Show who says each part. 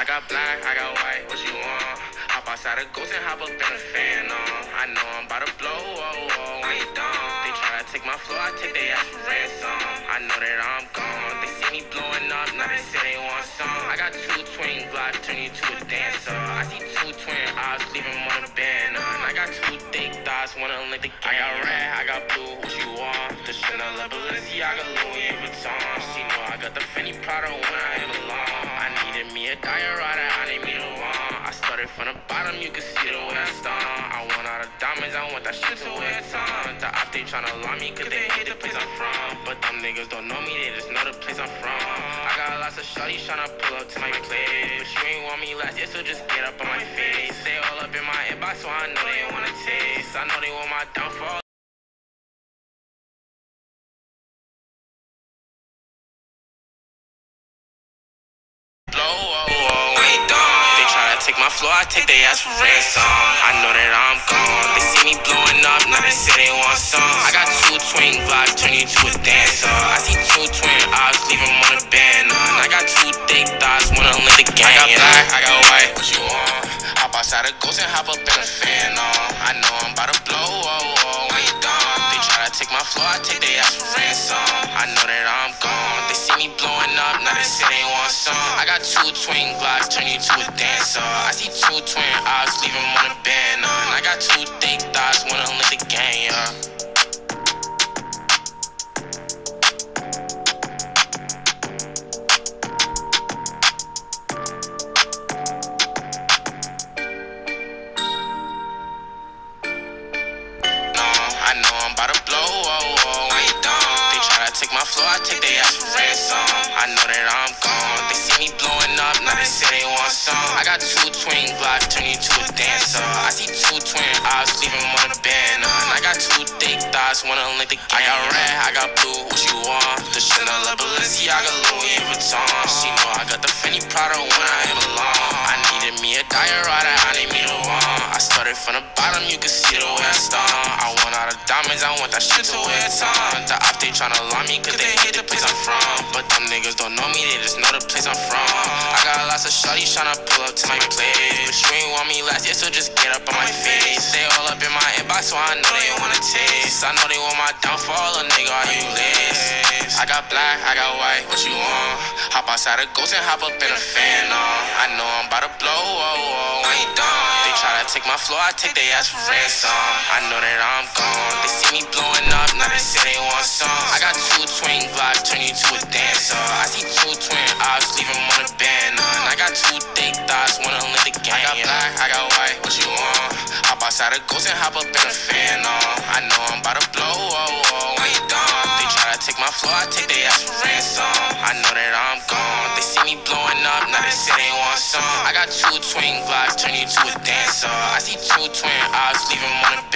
Speaker 1: got black, I got white, what you want? Hop outside a ghost and hop up in a fan on. I know I'm about to blow, when you done. They try to take my floor, I take their ass for ransom. I know that I'm gone. They see me blowing up, now they say they want some. I got two twin glocks, turn you to a dancer. I see two twin eyes, leave them on the band. I got two thick thighs, wanna link the game. I got red, I got blue, what you want? The Chanel, Balenciaga, Louis Vuitton. She know I got the Fendi Prada when I am alone. I needed me a diorama, I need me the one. I started from the bottom, you can see the way I stung. I want all the diamonds, I want that shit to wear a ton. The op, they tryna lie me, cause they hate the place I'm from. But them niggas don't know me, they just know the place I'm from. I got lots of shorties tryna pull up to my place. But you ain't want me last year, so just get up on my face. They all up in my inbox, so I know they wanna taste. I know they want my downfall. Take my floor, I take their ass for ransom. I know that I'm gone. They see me blowing up, now they say they want some. I got two twin glocks, turn you to a dancer. I see two twin eyes, leave them on the band. I got two thick thighs, wanna link the gang. I got black, I got white, what you want? Hop outside a ghost and hop up in a fan on. I know I'm about to blow, when you done. They try to take my floor, I take their ass for ransom. I know that I'm gone. They see me blowing up, now they say they want some. I got two twin glocks, turn you to a dancer. I see two twin eyes, leave them on the band. I got two thick thighs, wanna link the gang, I know I'm about to blow, when you done. They try to take my floor, I take their ass for ransom. I know that I'm gone. They see me blowing up, now they say they want some. I got two twin glocks, turn you to a dancer. I see two twin eyes, leave them on the band. I got two thick thighs, wanna link the gang. I got red, I got blue, what you want? The Chanel, Balenciaga, Louis Vuitton. She know I got the Fendi Prada when I am alone. I needed me a diorama, I need me the one. I started from the bottom, you can see the way I stung. I want all the diamonds, I want that shit to wear a ton. The op, they tryna lie me, cause they hate the place I'm from. But them niggas don't know me, they just know the place I'm from. I got lots of shorties tryna pull up to my place. But you ain't want me last year, so just get up on my face. They all up in my inbox, so I know they wanna taste. I know they want my downfall, a nigga, are you lit? I got black, I got white, what you want? Hop outside a ghost and hop up in a fan on. I know I'm about to blow, when you done. They try to take my floor, I take their ass for ransom. I know that I'm gone. They see me blowing up, now they say they want some. I got two twin glocks, turn you to a dancer. I see two twin eyes, leave them on the band. I got two thick thighs, wanna link the gang. I got black, I got white, what you want? Hop outside a ghost and hop up in a fan on. I know I'm about to blow, when you done. They try to take my floor, I take their ass for ransom. I know that I'm gone. They see me blowing up, now they say they want some. I got two twin glocks, turn you to a dancer. I see two twin eyes, leave them on the